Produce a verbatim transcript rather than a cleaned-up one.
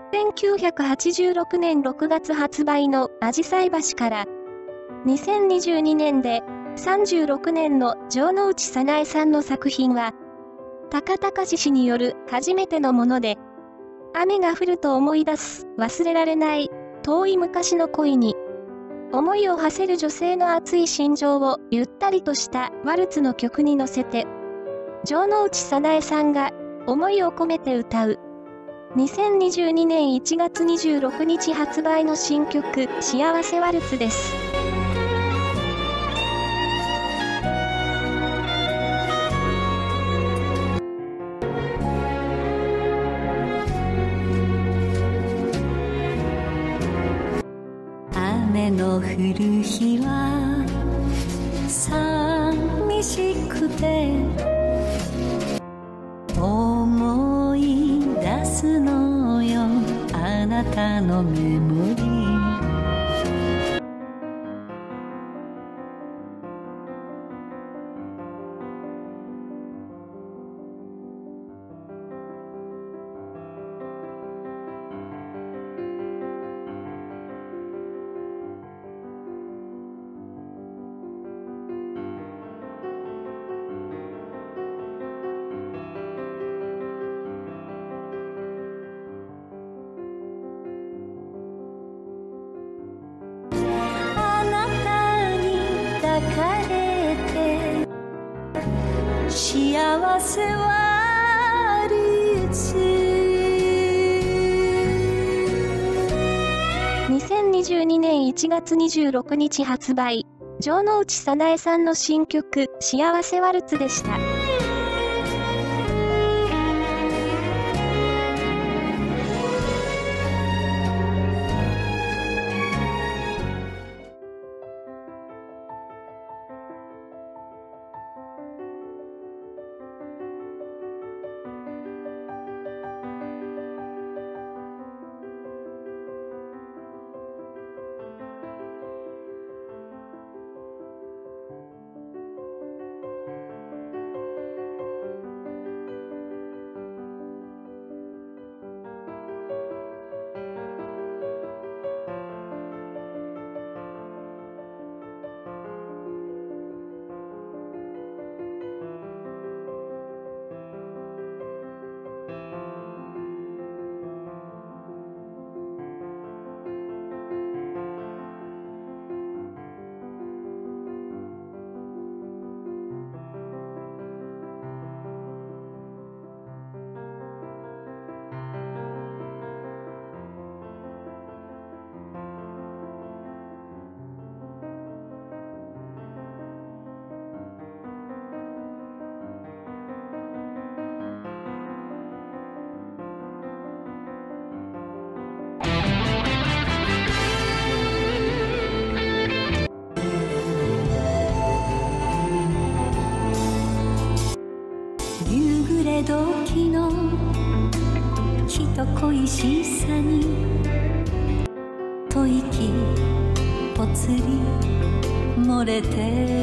せんきゅうひゃくはちじゅうろくねんろくがつ発売のあじさい橋から、にせんにじゅうにねんでさんじゅうろくねんの城之内早苗さんの作品は、高隆氏による初めてのもので、雨が降ると思い出す忘れられない遠い昔の恋に、思いを馳せる女性の熱い心情をゆったりとしたワルツの曲に乗せて、城之内早苗さんが思いを込めて歌う、にせんにじゅうにねんいちがつにじゅうろくにち発売の新曲、幸せワルツです。 雨の降る日は寂しくて思い出すのよあなたのメモリー抱かれて幸せワルツにせんにじゅうにねんいちがつにじゅうろくにち発売、城之内早苗さんの新曲、幸せワルツでした。 時の人恋しさに吐息ぽつり漏れて